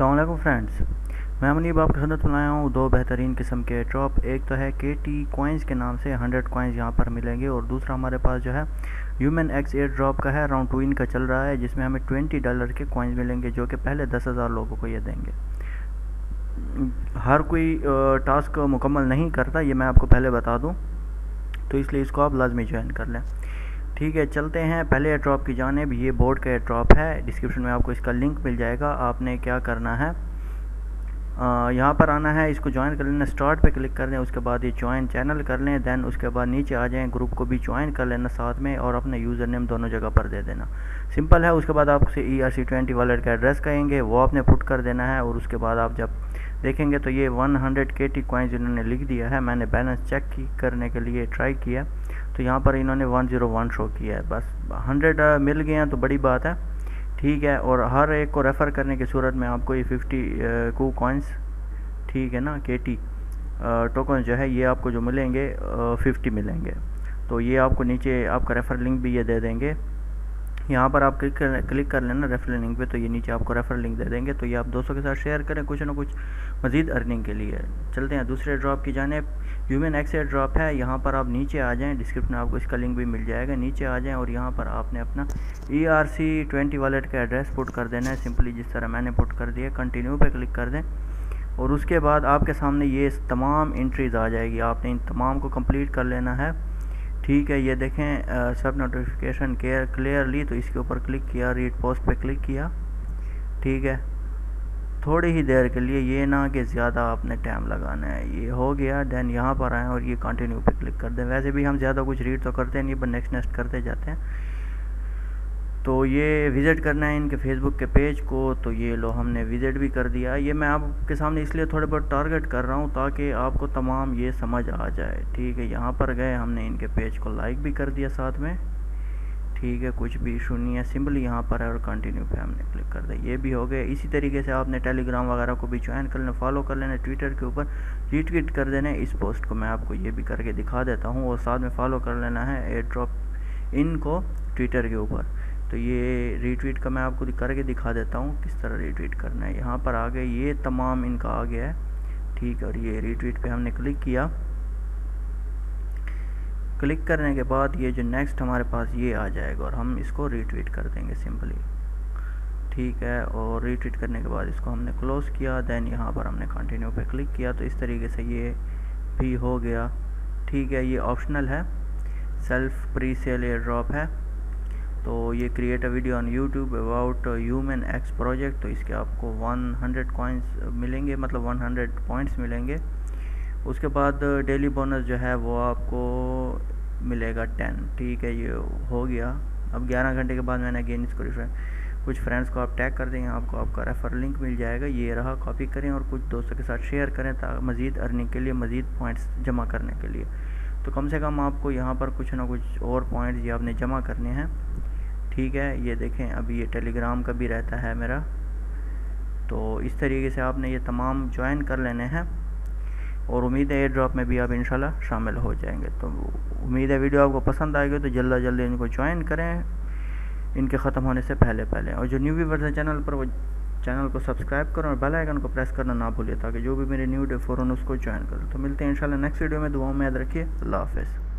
अस्सलाम वालेकुम फ्रेंड्स, मैं मुनीब आपकी खिदमत में लाया हूँ दो बेहतरीन किस्म के ड्रॉप। एक तो है KT कॉइन्स के नाम से 100 कॉइन्स यहाँ पर मिलेंगे, और दूसरा हमारे पास जो है ह्यूमन एक्स एयर ड्रॉप का है, राउंड 2 इनका चल रहा है, जिसमें हमें $20 के कॉइन्स मिलेंगे, जो कि पहले 10,000 लोगों को ये देंगे। हर कोई टास्क मुकम्मल नहीं करता, ये मैं आपको पहले बता दूँ, तो इसलिए इसको आप लाजमी ज्वाइन कर लें। ठीक है, चलते हैं पहले एयर ड्रॉप की जानिब। ये बोर्ड का एयर ड्रॉप है, डिस्क्रिप्शन में आपको इसका लिंक मिल जाएगा। आपने क्या करना है, यहाँ पर आना है, इसको ज्वाइन कर लेना, स्टार्ट पे क्लिक कर लें, उसके बाद ये ज्वाइन चैनल कर लें, देन उसके बाद नीचे आ जाएं, ग्रुप को भी ज्वाइन कर लेना साथ में, और अपना यूज़र नेम दोनों जगह पर दे देना। सिंपल है। उसके बाद आपसे ERC20 वॉलेट का एड्रेस कहेंगे, वो आपने पुट कर देना है, और उसके बाद आप जब देखेंगे तो ये 100 KT कॉइन्स इन्होंने लिख दिया है। मैंने बैलेंस चेक करने के लिए ट्राई किया, तो यहाँ पर इन्होंने 101 शो किया है। बस 100 मिल गए हैं तो बड़ी बात है। ठीक है, और हर एक को रेफ़र करने की सूरत में आपको ये 50 कू कॉइन्स, ठीक है ना, KT टोकन जो है ये आपको जो मिलेंगे 50 मिलेंगे। तो ये आपको नीचे आपका रेफ़र लिंक भी ये दे देंगे। यहाँ पर आप क्लिक कर लेना रेफरल लिंक पे, तो ये नीचे आपको रेफरल लिंक दे देंगे, तो ये आप दोस्तों के साथ शेयर करें कुछ ना कुछ मज़ीद अर्निंग के लिए। चलते हैं दूसरे ड्रॉप की जानिब। ह्यूमन एक्स एयर ड्रॉप है, यहाँ पर आप नीचे आ जाएं, डिस्क्रिप्शन में आपको इसका लिंक भी मिल जाएगा। नीचे आ जाएं और यहाँ पर आपने अपना ERC20 वॉलेट का एड्रेस पुट कर देना है, सिंपली जिस तरह मैंने पुट कर दिया। कंटिन्यू पे क्लिक कर दें, और उसके बाद आपके सामने ये तमाम एंट्रीज़ आ जाएगी, आपने इन तमाम को कंप्लीट कर लेना है। ठीक है, ये देखें सब नोटिफिकेशन क्लियरली, तो इसके ऊपर क्लिक किया, रीड पोस्ट पे क्लिक किया। ठीक है, थोड़ी ही देर के लिए, ये ना कि ज़्यादा आपने टाइम लगाना है। ये हो गया, देन यहाँ पर आएँ और ये कंटिन्यू पे क्लिक कर दें। वैसे भी हम ज़्यादा कुछ रीड तो करते नहीं, पर नेक्स्ट करते जाते हैं। तो ये विज़िट करना है इनके फेसबुक के पेज को, तो ये लो हमने विज़िट भी कर दिया। ये मैं आपके सामने इसलिए थोड़े बहुत टारगेट कर रहा हूँ ताकि आपको तमाम ये समझ आ जाए। ठीक है, यहाँ पर गए, हमने इनके पेज को लाइक भी कर दिया साथ में। ठीक है, कुछ भी इशू नहीं है, सिंपली यहाँ पर है और कंटिन्यू पे हमने क्लिक कर दिया, ये भी हो गया। इसी तरीके से आपने टेलीग्राम वगैरह को भी ज्वाइन कर लेना, फॉलो कर लेना, ट्विटर के ऊपर रीट्वीट कर देना इस पोस्ट को। मैं आपको ये भी करके दिखा देता हूँ, और साथ में फॉलो कर लेना है एयर ड्रॉप इनको ट्विटर के ऊपर। तो ये रीट्वीट का मैं आपको करके दिखा देता हूँ किस तरह रीट्वीट करना है। यहाँ पर आ गए, ये तमाम इनका आ गया है। ठीक है, और ये रीट्वीट पे हमने क्लिक किया। क्लिक करने के बाद ये जो नेक्स्ट हमारे पास ये आ जाएगा, और हम इसको रीट्वीट कर देंगे सिंपली। ठीक है, और रीट्वीट करने के बाद इसको हमने क्लोज़ किया, देन यहाँ पर हमने कंटिन्यू पे क्लिक किया। तो इस तरीके से ये भी हो गया। ठीक है, ये ऑप्शनल है, self pre sale air drop है। तो ये create a video on YouTube about human X project, तो इसके आपको 100 कॉइन्स मिलेंगे, मतलब 100 पॉइंट्स मिलेंगे। उसके बाद डेली बोनस जो है वो आपको मिलेगा 10। ठीक है, ये हो गया। अब 11 घंटे के बाद मैंने अगेन इसको कुछ फ्रेंड्स को आप टैग कर देंगे, आपको आपका रेफर लिंक मिल जाएगा। ये रहा, कॉपी करें और कुछ दोस्तों के साथ शेयर करें, ताकि मज़ीद अर्निंग के लिए, मज़ीद पॉइंट्स जमा करने के लिए। तो कम से कम आपको यहाँ पर कुछ ना कुछ और पॉइंट्स ये आपने जमा करने हैं। ठीक है, ये देखें, अभी ये टेलीग्राम का भी रहता है मेरा। तो इस तरीके से आपने ये तमाम ज्वाइन कर लेने हैं, और उम्मीद है एयर ड्रॉप में भी आप इंशाल्लाह शामिल हो जाएंगे। तो उम्मीद है वीडियो आपको पसंद आएगी, तो जल्दी इनको ज्वाइन करें इनके ख़त्म होने से पहले। और जो न्यू व्यूअर्स हैं चैनल पर, वो चैनल को सब्सक्राइब करें और बेल आइकन को प्रेस करना ना भूलिए, ताकि जो भी मेरे न्यू वीडियो फ़ौरन उसको ज्वाइन करें। तो मिलते हैं इंशाल्लाह नेक्स्ट वीडियो में। दुआओं में याद रखिए। अल्लाह हाफ़िज़।